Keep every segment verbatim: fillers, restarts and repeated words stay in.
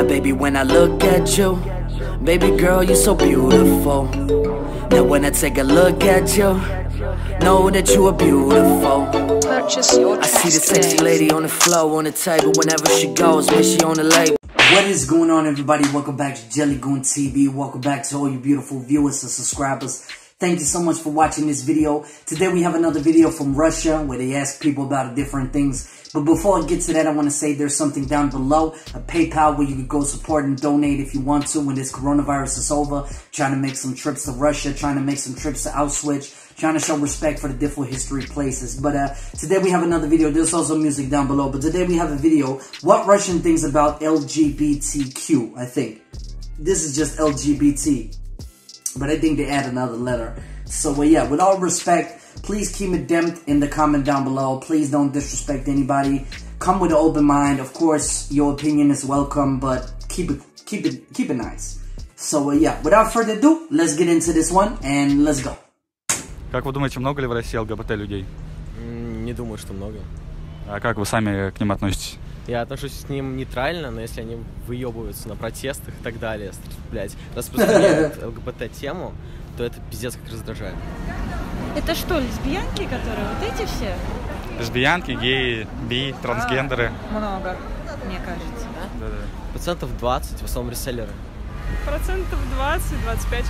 Baby, when I look at you, baby girl, you're so beautiful. Now when I take a look at you, know that you are beautiful. Purchase your I see the sexy lady on the floor, on the table, whenever she goes, man, she on the label. What is going on, everybody? Welcome back to Jelly Goon T V. Welcome back to all you beautiful viewers and subscribers. Thank you so much for watching this video. Today we have another video from Russia where they ask people about different things. But before I get to that, I want to say there's something down below, a PayPal where you can go support and donate if you want to when this coronavirus is over. Trying to make some trips to Russia, trying to make some trips to Auschwitz, trying to show respect for the different history places. But uh, today we have another video. There's also music down below. But today we have a video, what Russian thinks about L G B T Q, I think. This is just L G B T. But I think they add another letter. So uh, yeah, with all respect, please keep it damped in the comment down below. Please don't disrespect anybody. Come with an open mind. Of course, your opinion is welcome, but keep it, keep it, keep it nice. So uh, yeah, without further ado, let's get into this one and let's go. Как вы думаете, много ли в России ЛГБТ людей? Не думаю, что много. А как вы сами к ним относитесь? Я отношусь к ним нейтрально, но если они выебываются на протестах и так далее, блядь, распространяют ЛГБТ-тему, то это пиздец как раздражает. Это что, лесбиянки, которые вот эти все? Лесбиянки, геи, би, трансгендеры. А, много, мне кажется. Да? Да-да. Процентов двадцать, в основном реселлеры. Процентов двадцать-двадцать пять.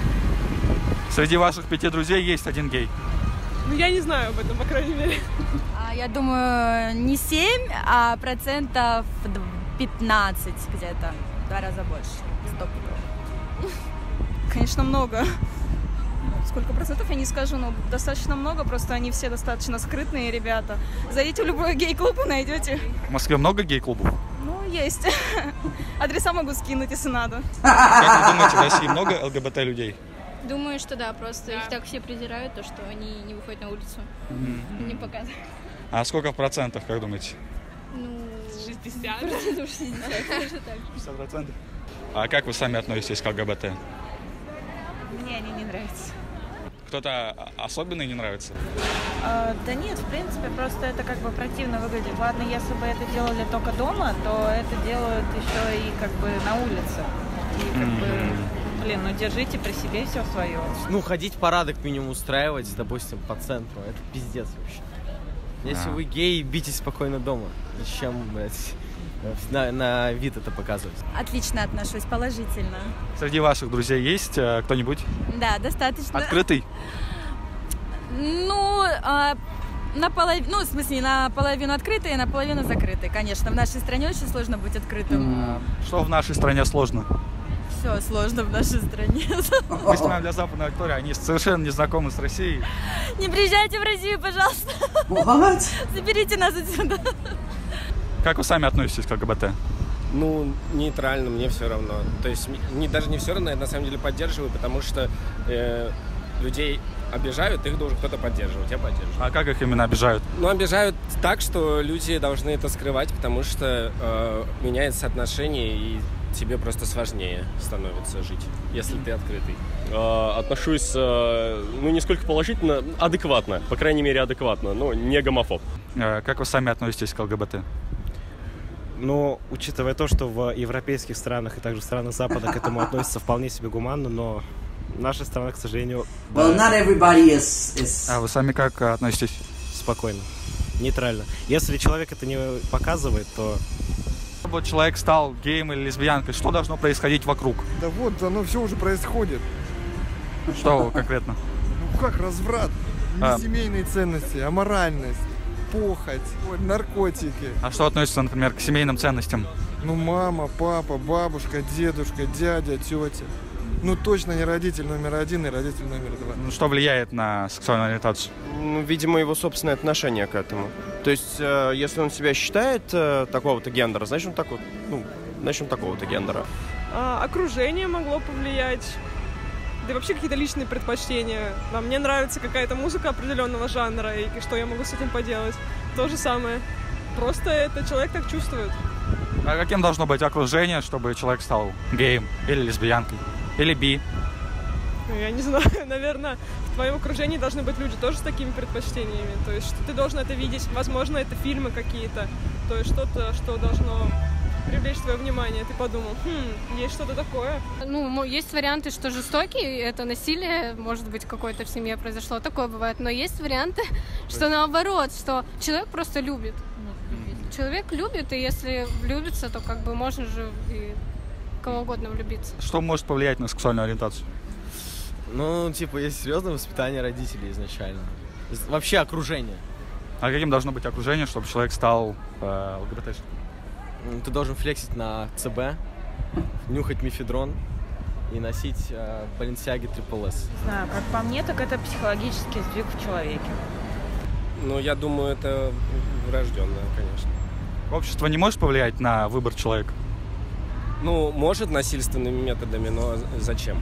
Среди ваших пяти друзей есть один гей. Ну, я не знаю об этом, по крайней мере. А, я думаю, не семь, а процентов пятнадцать где-то. В два раза больше. Стопудово. Конечно, много. Сколько процентов, я не скажу, но достаточно много. Просто они все достаточно скрытные ребята. Зайдите в любой гей-клуб и найдете. В Москве много гей-клубов? Ну, есть. Адреса могу скинуть, если надо. Как вы думаете, в России много ЛГБТ людей? Думаю, что да, просто их так все презирают, то что они не выходят на улицу, mm-hmm. не показывают. А сколько в процентах, как думаете? Ну, шестьдесят. шестьдесят процентов. А как вы сами относитесь к ЛГБТ? Мне они не нравятся. Кто-то особенный не нравится? А, да нет, в принципе, просто это как бы противно выглядит. Ладно, если бы это делали только дома, то это делают еще и как бы на улице. И как mm-hmm. бы... Блин, ну держите при себе все свое. Ну, ходить парады к минимуму устраивать, допустим, по центру, это пиздец вообще. Если а. вы гей, битесь спокойно дома. Зачем, блядь, на, на вид это показывать? Отлично отношусь, положительно. Среди ваших друзей есть э, кто-нибудь? Да, достаточно. Открытый? Ну, а, наполовину, ну, в смысле, наполовину открытый и наполовину закрытый. Конечно, в нашей стране очень сложно быть открытым. Что в нашей стране сложно? Все сложно в нашей стране. Мы снимаем для западной аудитории, они совершенно не знакомы с Россией. Не приезжайте в Россию, пожалуйста. What? Заберите нас отсюда. Как вы сами относитесь к ЛГБТ? Ну, нейтрально, мне все равно. То есть, не, даже не все равно, я на самом деле поддерживаю, потому что э, людей обижают, их должен кто-то поддерживать, я поддерживаю. А как их именно обижают? Ну, обижают так, что люди должны это скрывать, потому что э, меняется отношение, и тебе просто сложнее становится жить, если ты открытый. Отношусь, ну, не сколько положительно, адекватно, по крайней мере, адекватно, но не гомофоб. Как вы сами относитесь к ЛГБТ? Ну, учитывая то, что в европейских странах и также в странах Запада к этому относятся вполне себе гуманно, но наша страна, к сожалению... Well, not everybody is, is... А вы сами как относитесь? Спокойно, нейтрально. Если человек это не показывает, то... Вот человек стал геем или лесбиянкой, что должно происходить вокруг? Да вот, оно все уже происходит. Что конкретно? Ну как разврат, не а. семейные ценности, а моральность, похоть, наркотики. А что относится, например, к семейным ценностям? Ну мама, папа, бабушка, дедушка, дядя, тетя. Ну точно не родитель номер один и родитель номер два. Ну, что влияет на сексуальную ориентацию? Ну, видимо, его собственное отношение к этому. То есть, э, если он себя считает э, такого-то гендера, значит он такой, ну, значит он такого-то гендера. А, окружение могло повлиять, да и вообще какие-то личные предпочтения. Да, мне нравится какая-то музыка определенного жанра, и что я могу с этим поделать? То же самое. Просто это человек так чувствует. А каким должно быть окружение, чтобы человек стал геем или лесбиянкой? Или би? Я не знаю, наверное, в твоем окружении должны быть люди тоже с такими предпочтениями. То есть, что ты должен это видеть. Возможно, это фильмы какие-то. То есть, что-то, что должно привлечь твое внимание, ты подумал, хм, есть что-то такое. Ну, есть варианты, что жестокие, это насилие, может быть, какое-то в семье произошло, такое бывает, но есть варианты, что наоборот, что человек просто любит. Человек любит, и если влюбится, то как бы можно же и кого угодно влюбиться. Что может повлиять на сексуальную ориентацию? Ну, типа, есть серьезное воспитание родителей изначально. Вообще окружение. А каким должно быть окружение, чтобы человек стал э, ЛГБТ-шным? Ты должен флексить на ЦБ, нюхать мефедрон и носить э, Balenciaga Triple S. Не знаю, как по мне, так это психологический сдвиг в человеке. Ну, я думаю, это врожденное, конечно. Общество не может повлиять на выбор человека? Ну, может насильственными методами, но зачем?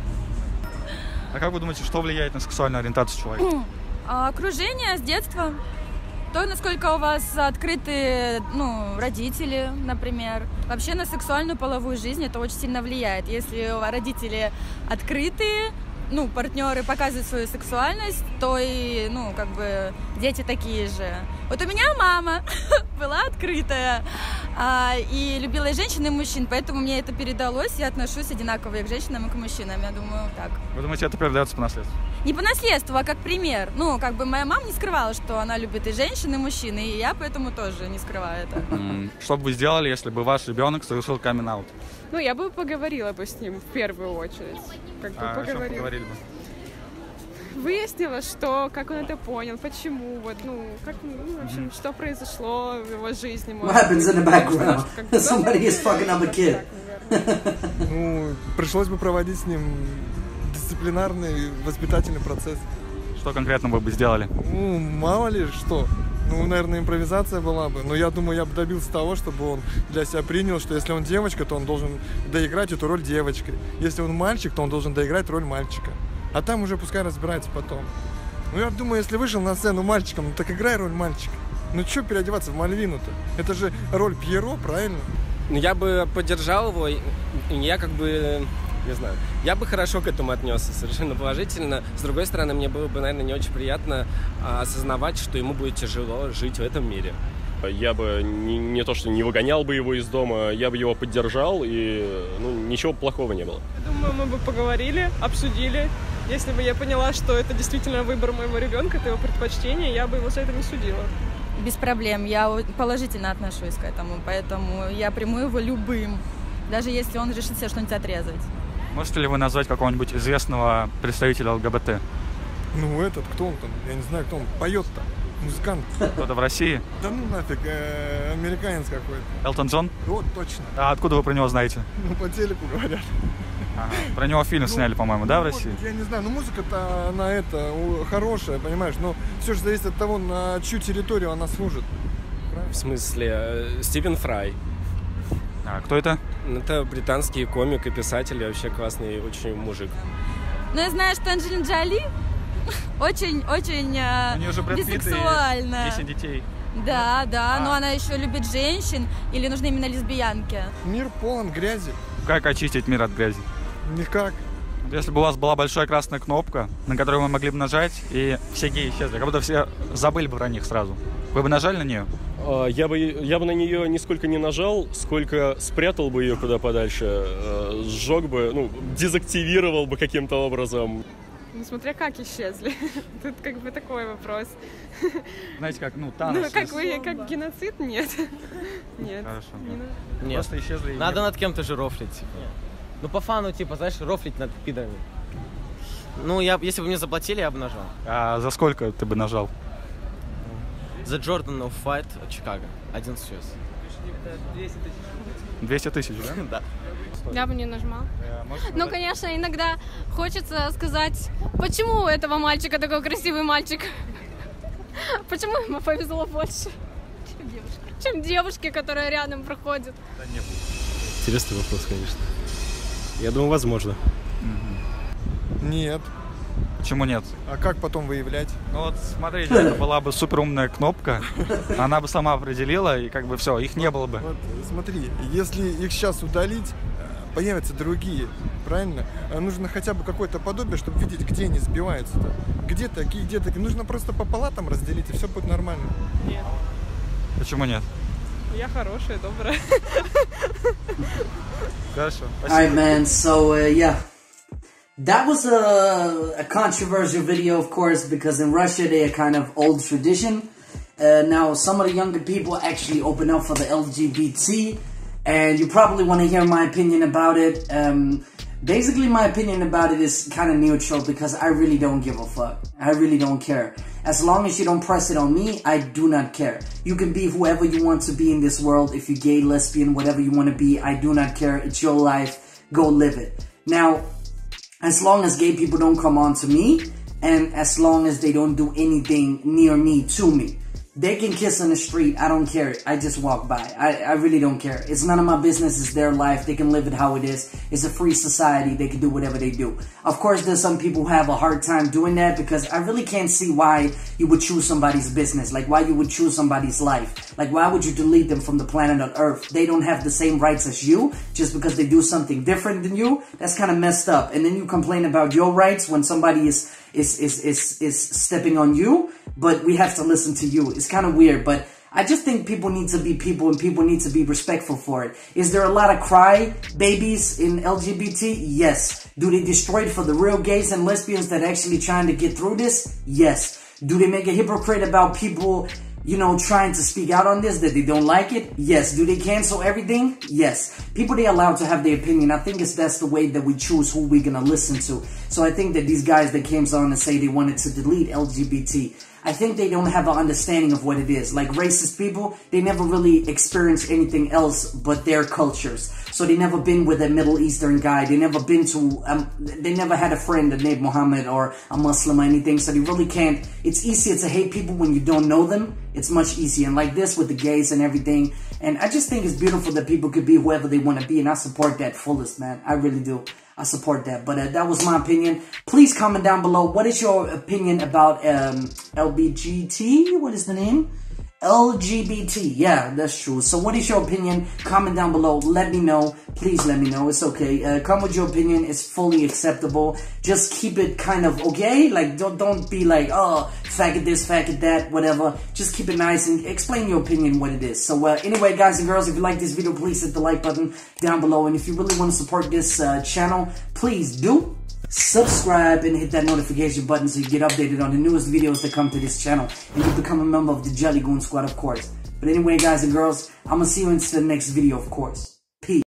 А как вы думаете, что влияет на сексуальную ориентацию человека? Окружение с детства. То, насколько у вас открыты, ну, родители, например. Вообще на сексуальную половую жизнь это очень сильно влияет. Если у вас родители открытые, ну, партнеры показывают свою сексуальность, то и, ну, как бы, дети такие же. Вот у меня мама была открытая а, и любила и женщин, и мужчин, поэтому мне это передалось, я отношусь одинаково и к женщинам, и к мужчинам, я думаю, так. Вы думаете, это передается по наследству? Не по наследству, а как пример. Ну, как бы моя мама не скрывала, что она любит и женщин, и мужчин, и я поэтому тоже не скрываю это. Что бы вы сделали, если бы ваш ребенок совершил камин-аут? Ну, я бы поговорила бы с ним в первую очередь. Как бы А о чем поговорила. поговорили бы? Выяснила, что, как он это понял, почему, вот, ну, как, ну, в общем, mm-hmm. что произошло в его жизни. What happens in the background? Somebody is fucking up a kid. Ну, пришлось бы проводить с ним дисциплинарный воспитательный процесс. Что конкретно вы бы сделали? Ну, мало ли что. Ну, наверное, импровизация была бы. Но я думаю, я бы добился того, чтобы он для себя принял, что если он девочка, то он должен доиграть эту роль девочкой. Если он мальчик, то он должен доиграть роль мальчика. А там уже пускай разбирается потом. Ну, я думаю, если вышел на сцену мальчиком, ну так играй роль мальчика. Ну, что переодеваться в Мальвину-то? Это же роль Пьеро, правильно? Ну, я бы поддержал его, и я как бы... Не знаю. Я бы хорошо к этому отнесся, совершенно положительно. С другой стороны, мне было бы, наверное, не очень приятно а, осознавать, что ему будет тяжело жить в этом мире. Я бы не, не то, что не выгонял бы его из дома, я бы его поддержал, и ну, ничего плохого не было. Я думаю, мы бы поговорили, обсудили. Если бы я поняла, что это действительно выбор моего ребенка, это его предпочтение, я бы его за это не судила. Без проблем. Я положительно отношусь к этому, поэтому я приму его любым, даже если он решит себе что-нибудь отрезать. Можете ли вы назвать какого-нибудь известного представителя ЛГБТ? Ну, этот, кто он там? Я не знаю, кто он поет-то. Музыкант. Кто-то в России? Да ну нафиг, э, американец какой-то. Элтон Джон? Вот, точно. А откуда вы про него знаете? Ну, по телеку говорят. Ага. Про него фильм ну, сняли, по-моему, да, в России? Я не знаю, ну музыка-то, она это, хорошая, понимаешь, но все же зависит от того, на чью территорию она служит. Правильно? В смысле, Стивен Фрай. А кто это? Это британский комик и писатель, вообще классный очень мужик. Ну, я знаю, что Анджелина Джоли очень-очень э, бисексуальная. десять детей. Да, да, а. но она еще любит женщин или нужны именно лесбиянки? Мир полон грязи. Как очистить мир от грязи? Никак. Если бы у вас была большая красная кнопка, на которую мы могли бы нажать, и все геи исчезли, как будто все забыли бы про них сразу. Вы бы нажали на нее? Я бы, я бы на нее нисколько не нажал, сколько спрятал бы ее куда подальше, сжег бы, ну, дезактивировал бы каким-то образом. Ну, смотря как исчезли. Тут как бы такой вопрос. Знаете, как, ну, Танос. Ну, как вы, как геноцид? Нет. Нет. Хорошо. Нет. Просто исчезли. Надо над кем-то же рофлить, типа. Ну, по фану, типа, знаешь, рофлить над пидорами. Ну, я, если бы мне заплатили, я бы нажал. А за сколько ты бы нажал? За Jordan of Fight от Чикаго. Один сьюз. двести тысяч, да? Да. Я бы не нажимал. Ну, конечно, иногда хочется сказать, почему у этого мальчика такой красивый мальчик? Почему ему повезло больше, чем девушке, чем девушке, которая рядом проходит? Да нет. Интересный вопрос, конечно. Я думаю, возможно. Угу. Нет. Почему нет? А как потом выявлять? Ну вот смотрите, это была бы суперумная кнопка, она бы сама определила, и как бы все, их не было бы. Вот, смотри, если их сейчас удалить, появятся другие, правильно? Нужно хотя бы какое-то подобие, чтобы видеть, где они сбиваются-то. Где такие, где такие. Нужно просто по палатам разделить, и все будет нормально. Нет. Почему нет? Я хорошая, добрая. Хорошо. Alright, man. So, uh, yeah. That was a, a controversial video, of course, because in Russia, they are kind of old tradition. Uh, now, some of the younger people actually open up for the L G B T, and you probably want to hear my opinion about it. Um, basically, my opinion about it is kind of neutral because I really don't give a fuck. I really don't care. As long as you don't press it on me, I do not care. You can be whoever you want to be in this world. If you're gay, lesbian, whatever you want to be, I do not care. It's your life. Go live it. Now, as long as gay people don't come on to me, and as long as they don't do anything near me to me, they can kiss on the street. I don't care. I just walk by. I, I really don't care. It's none of my business. It's their life. They can live it how it is. It's a free society. They can do whatever they do. Of course, there's some people who have a hard time doing that because I really can't see why you would choose somebody's business. Like why you would choose somebody's life. Like why would you delete them from the planet on Earth? They don't have the same rights as you just because they do something different than you. That's kind of messed up. And then you complain about your rights when somebody is is is is, is stepping on you. But we have to listen to you. It's kind of weird, but I just think people need to be people and people need to be respectful for it. Is there a lot of cry babies in L G B T? Yes. Do they destroy it for the real gays and lesbians that are actually trying to get through this? Yes. Do they make a hypocrite about people, you know, trying to speak out on this, that they don't like it? Yes. Do they cancel everything? Yes. People, they allowed to have their opinion. I think it's that's the way that we choose who we're going to listen to. So I think that these guys that came on and say they wanted to delete L G B T, I think they don't have an understanding of what it is. Like racist people, they never really experienced anything else but their cultures. So they never been with a Middle Eastern guy. They never been to, um, they never had a friend that named Muhammad or a Muslim or anything. So they really can't, it's easier to hate people when you don't know them. It's much easier. And like this with the gays and everything. And I just think it's beautiful that people could be whoever they want to be. And I support that fullest, man. I really do. I support that. But uh, that was my opinion. Please comment down below. What is your opinion about um, L B G T? What is the name? L G B T. Yeah, that's true. So what is your opinion? Comment down below. Let me know. Please let me know. It's okay. Uh, come with your opinion. It's fully acceptable. Just keep it kind of okay. Like, don't, don't be like, oh, faggot this, faggot that, whatever. Just keep it nice and explain your opinion what it is. So uh, anyway, guys and girls, if you like this video, please hit the like button down below. And if you really want to support this uh, channel, please do subscribe and hit that notification button so you get updated on the newest videos that come to this channel. And you become a member of the Jelly Goon Squad, of course. But anyway, guys and girls, I'm going to see you in the next video, of course. Peace.